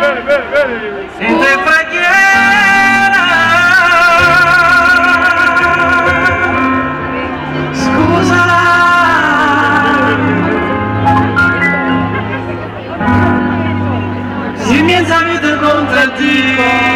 Se te preghiera, scusala, si mi ha vita contro Dio.